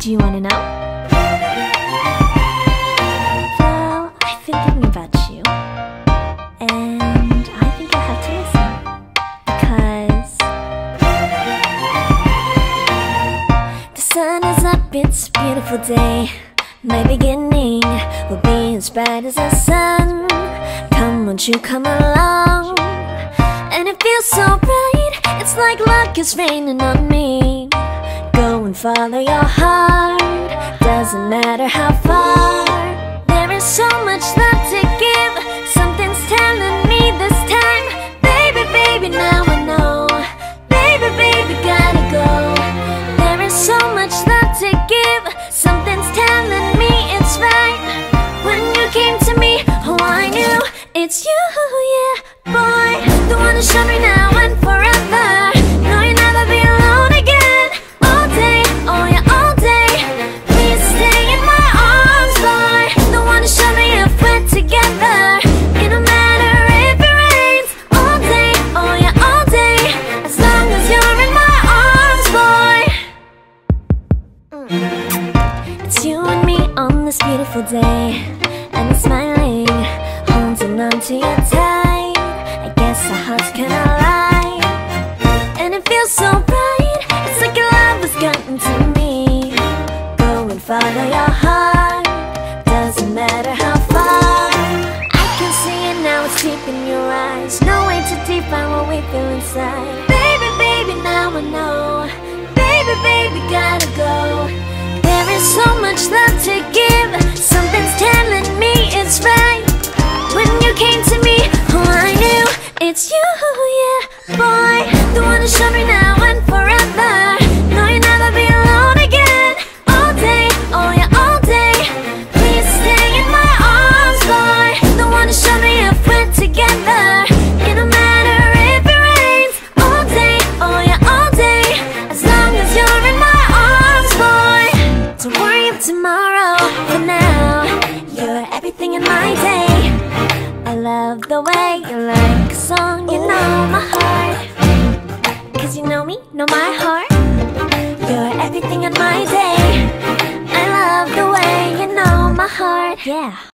Do you wanna know? Well, I've been thinking about you, and I think I have to listen, because the sun is up, it's a beautiful day. My beginning will be as bright as the sun. Come, won't you come along? And it feels so bright, it's like luck is raining on me. Go and follow your heart, doesn't matter how far. There is so much love to give, something's telling me this time. Baby, baby, now I know. Baby, baby, gotta go. There is so much love to give, something's telling me it's right. When you came to me, oh, I knew it's you, yeah, boy. The one who showed me now and forever. No, you'll never be alone again. All day, oh yeah, all day. Please stay in my arms, boy. The one who showed me if we're together. It don't matter if it rains. All day, oh yeah, all day. As long as you're in my arms, boy. It's you and me on this beautiful day, and I'm smiling, holding on to you tight. I guess our hearts can align, and it feels so bright. It's like your love has gotten to me. Go and follow your heart, doesn't matter how far. I can see it now, it's deep in your eyes. No way to define what we feel inside. Baby, baby, now I know. Baby, baby, gotta go. There is so much love to give, something's telling me it's right. When you came to me, oh, I knew it's you, yeah, boy. The one who showed me now and forever. No, you'll never be alone again. All day, oh yeah, all day. Please stay in my arms, boy. The one who showed me if we're together. It don't matter if it rains. All day, oh yeah, all day. As long as you're in my arms, boy. Don't worry of tomorrow, for now you're everything in my day. I love the way you like a song, you know my heart. Cause you know me, know my heart. You're everything in my day. I love the way you know my heart, yeah.